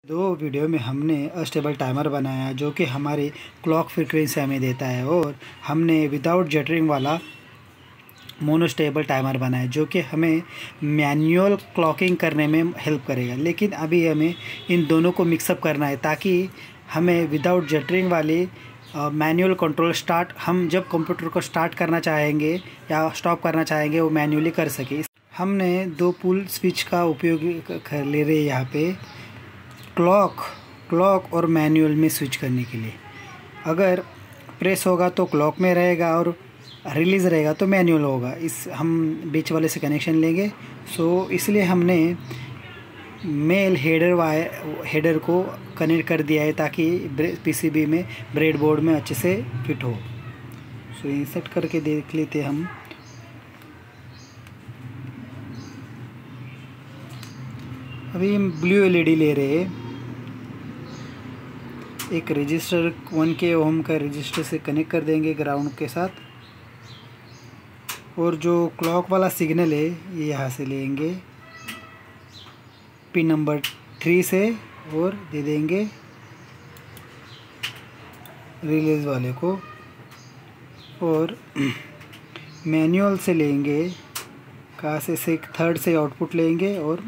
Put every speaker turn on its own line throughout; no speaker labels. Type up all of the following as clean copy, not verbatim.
दो वीडियो में हमने अस्टेबल टाइमर बनाया जो कि हमारी क्लॉक फ्रीक्वेंसी हमें देता है, और हमने विदाउट जटरिंग वाला मोनोस्टेबल टाइमर बनाया जो कि हमें मैनुअल क्लॉकिंग करने में हेल्प करेगा। लेकिन अभी हमें इन दोनों को मिक्सअप करना है ताकि हमें विदाउट जटरिंग वाली मैनुअल कंट्रोल स्टार्ट, हम जब कंप्यूटर को स्टार्ट करना चाहेंगे या स्टॉप करना चाहेंगे वो मैन्युअली कर सके। हमने दो पुल स्विच का उपयोग कर ले रहे हैं यहाँ पे क्लॉक और मैनुअल में स्विच करने के लिए। अगर प्रेस होगा तो क्लॉक में रहेगा और रिलीज़ रहेगा तो मैनुअल होगा। इस हम बीच वाले से कनेक्शन लेंगे। इसलिए हमने मेल हेडर को कनेक्ट कर दिया है ताकि पीसीबी में ब्रेडबोर्ड में अच्छे से फिट हो। इंसर्ट करके देख लेते हम। अभी हम ब्लू एलईडी ले रहे हैं। एक रजिस्टर 1K ओम का रजिस्टर से कनेक्ट कर देंगे ग्राउंड के साथ, और जो क्लॉक वाला सिग्नल है ये यहाँ से लेंगे पिन नंबर 3 से और दे देंगे रिलीज वाले को, और मैनुअल से लेंगे कहाँ से 3rd से आउटपुट लेंगे और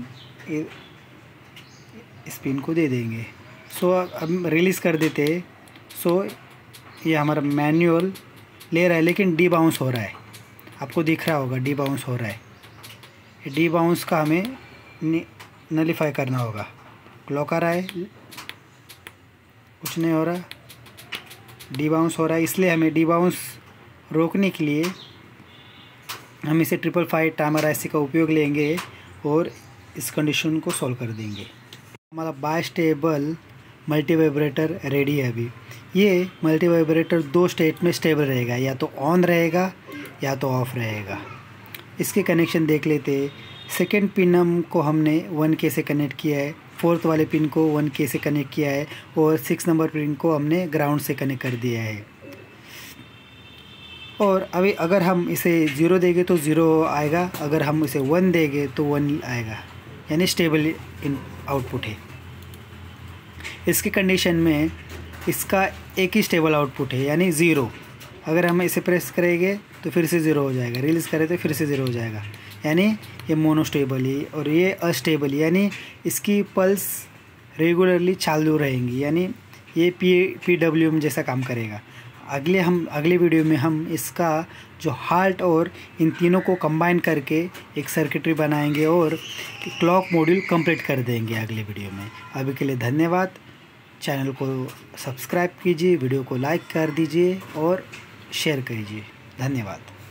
इस पिन को दे देंगे। अब रिलीज़ कर देते हैं। ये हमारा मैनुअल ले रहा है लेकिन डी बाउंस हो रहा है, आपको दिख रहा होगा डी बाउंस हो रहा है। डी बाउंस का हमें नलीफाई करना होगा। क्लॉक आ रहा है, कुछ नहीं हो रहा, डी बाउंस हो रहा है। इसलिए हमें डी बाउंस रोकने के लिए हम इसे 555 टाइमर IC का उपयोग लेंगे और इस कंडीशन को सॉल्व कर देंगे। हमारा बायस्टेबल मल्टी वाइब्रेटर रेडी है। अभी ये मल्टी वाइब्रेटर 2 स्टेट में स्टेबल रहेगा, या तो ऑन रहेगा या तो ऑफ रहेगा। इसके कनेक्शन देख लेते हैं। 2nd पिन को हमने 1K से कनेक्ट किया है, 4th वाले पिन को 1K से कनेक्ट किया है, और 6 नंबर पिन को हमने ग्राउंड से कनेक्ट कर दिया है। और अभी अगर हम इसे 0 देंगे तो 0 आएगा, अगर हम इसे 1 देंगे तो 1 आएगा, यानी स्टेबल इन आउटपुट है। इसकी कंडीशन में इसका एक ही स्टेबल आउटपुट है यानी 0। अगर हम इसे प्रेस करेंगे तो फिर से 0 हो जाएगा, रिलीज़ करें तो फिर से 0 हो जाएगा, यानी ये मोनोस्टेबल है। और ये अस्टेबल यानी इसकी पल्स रेगुलरली चालू रहेंगी, यानी ये PWM जैसा काम करेगा। अगले वीडियो में हम इसका जो हाल्ट और इन तीनों को कंबाइन करके एक सर्किटरी बनाएंगे और क्लॉक मॉड्यूल कंप्लीट कर देंगे अगले वीडियो में। अभी के लिए धन्यवाद। चैनल को सब्सक्राइब कीजिए, वीडियो को लाइक कर दीजिए और शेयर कीजिए। धन्यवाद।